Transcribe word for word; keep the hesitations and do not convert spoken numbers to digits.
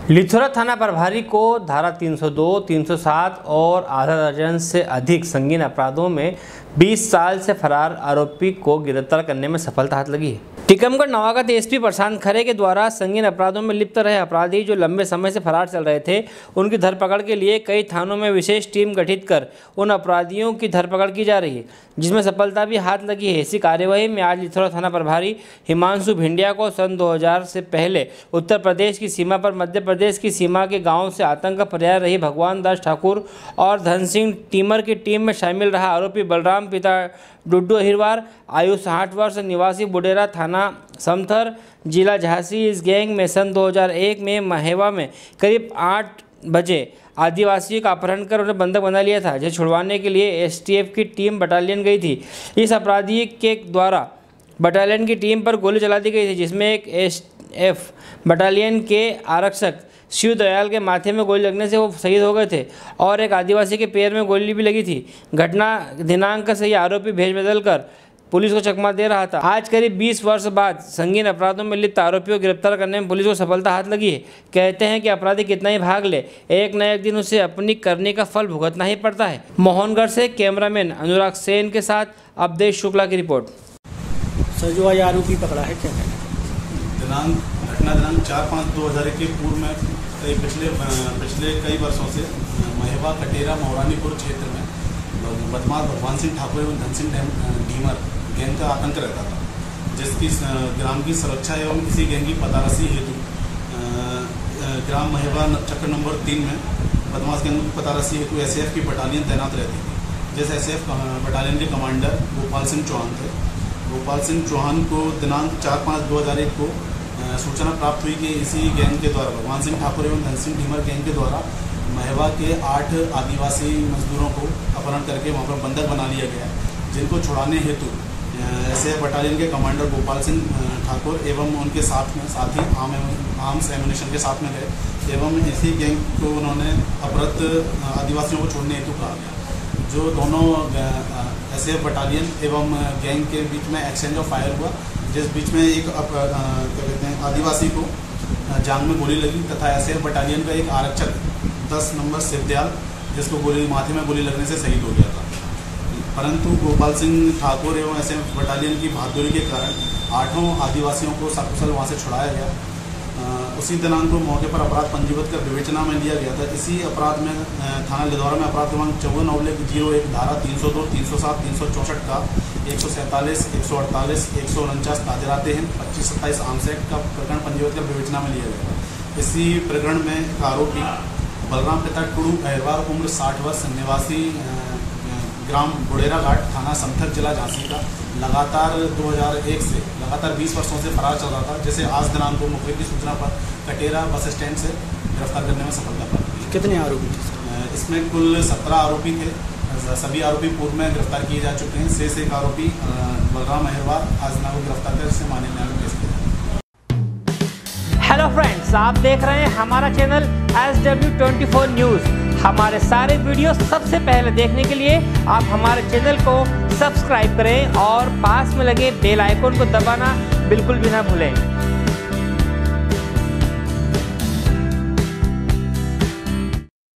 लिथुरा थाना प्रभारी को धारा तीन सौ दो, तीन सौ सात और आधा दर्जन से अधिक संगीन अपराधों में बीस साल से फरार आरोपी को गिरफ्तार करने में सफलता हाथ लगी है। टीकमगढ़ नवागत एसपी प्रशांत खरे के द्वारा संगीन अपराधों में लिप्त रहे अपराधी जो लंबे समय से फरार चल रहे थे, उनकी धरपकड़ के लिए कई थानों में विशेष टीम गठित कर उन अपराधियों की धरपकड़ की जा रही है, जिसमें सफलता भी हाथ लगी है। इसी कार्यवाही में आज लिथुरा थाना प्रभारी हिमांशु भिंडिया को सन दो हज़ार से पहले उत्तर प्रदेश की सीमा पर मध्य प्रदेश की सीमा के गाँव से आतंक का पर्याय रही भगवान दास ठाकुर और धन सिंह टीमर की टीम में शामिल रहा आरोपी बलराम पिता डुड्डू अहिरवार आयु साठ वर्ष निवासी बुडेरा थाना समथर जिला झांसी इस गैंग में सन दो हज़ार एक में महेवा में करीब आठ बजे आदिवासियों का अपहरण कर उन्हें बंधक बना लिया था, जिसे छुड़वाने के लिए एसटीएफ की टीम बटालियन गई थी। इस अपराधी के द्वारा बटालियन की टीम पर गोली चला दी गई थी, जिसमें एक एसएफ बटालियन के आरक्षक शिव दयाल के माथे में गोली लगने से वो शहीद हो गए थे और एक आदिवासी के पैर में गोली भी लगी थी। घटना दिनांक से यह आरोपी भेष बदल कर पुलिस को चकमा दे रहा था। आज करीब बीस वर्ष बाद संगीन अपराधों में लिप्त आरोपियों को गिरफ्तार करने में पुलिस को सफलता हाथ लगी है। कहते हैं कि अपराधी कितना ही भाग ले, एक न एक दिन उसे अपनी करने का फल भुगतना ही पड़ता है। मोहनगढ़ से कैमरामैन अनुराग सेन के साथ अवधेश शुक्ला की रिपोर्ट। सर जो आज आरोपी पकड़ा है क्या है? दिनांक घटना दिनांक चार पाँच दो हज़ार के पूर्व में कई पिछले पिछले कई वर्षों से महेवा कटेरा मौरानीपुर क्षेत्र में बदमाश भगवान सिंह ठाकुर एवं धन सिंह ढीमर गैंग का आतंक रहता था, जिसकी ग्राम की सुरक्षा एवं इसी गैंग की पतारसी हेतु ग्राम महेवा चक्र नंबर तीन में बदमाश गैंग की पतारसी हेतु एसएएफ की बटालियन तैनात रहती थी। जिस एसएएफ बटालियन के कमांडर गोपाल सिंह चौहान थे। गोपाल सिंह चौहान को दिनांक चार पाँच दो हज़ार एक को सूचना प्राप्त हुई कि इसी गैंग के द्वारा भगवान सिंह ठाकुर एवं धन सिंह ढीमर गैंग के द्वारा महेवा के आठ आदिवासी मजदूरों को अपहरण करके वहां पर बंधक बना लिया गया, जिनको छुड़ाने हेतु ऐसे बटालियन के कमांडर गोपाल सिंह ठाकुर एवं उनके साथ में साथी आर्म आर्म्स एम्युनिशन के साथ में गए एवं इसी गैंग को उन्होंने अपहृत आदिवासियों को छोड़ने हेतु कहा गया। जो दोनों ऐसे बटालियन एवं गैंग के बीच में एक्सचेंज ऑफ फायर हुआ, जिस बीच में एक क्या कहते हैं आदिवासी को जांग में गोली लगी तथा ऐसे बटालियन का एक आरक्षक दस नंबर शिवदयाल, जिसको गोली माथे में गोली लगने से शहीद हो गया था। परंतु गोपाल सिंह ठाकुर एवं ऐसे बटालियन की बहादुरी के कारण आठों आदिवासियों को सकुशल वहाँ से छुड़ाया गया। आ, उसी दिनांक को मौके पर अपराध पंजीबद्ध कर विवेचना में लिया गया था। इसी अपराध में थाना लिथौरा में अपराध क्रमांक चौवन ऑब्लिक जीरो एक धारा तीन सौ दो, तीन सौ सात, तीन सौ चौंसठ का एक सौ सैंतालीस, एक सौ अड़तालीस, एक सौ उनचास ताजराते हैं पच्चीस सत्ताईस आर्म्स एक्ट का प्रकरण पंजीबद्ध कर विवेचना में लिया गया। इसी प्रकरण में आरोपी बलराम पिता टुडू अहिरवार उम्र साठ वर्ष निवासी ग्राम बुडेरा घाट थाना समथर जिला झांसी का लगातार दो हज़ार एक से लगातार बीस वर्षों से फरार चल रहा था, जिसे आज दिनांक को मुखबिर की सूचना पर कटेरा बस स्टैंड से गिरफ्तार करने में सफलता प्राप्त हुई। कितने आरोपी थे? इसमें कुल सत्रह आरोपी थे। सभी आरोपी पूर्व में गिरफ्तार किए जा चुके हैं। शेष एक आरोपी बलराम अहिरवार आज दिनांक को गिरफ्तार कर इसे माननीय न्यायालय में पेश किया। हेलो फ्रेंड्स, आप देख रहे हैं हमारा channel S W twenty four news. हमारे सारे वीडियो सबसे पहले देखने के लिए आप हमारे चैनल को सब्सक्राइब करें और पास में लगे बेल आइकन को दबाना बिल्कुल भी ना भूलें।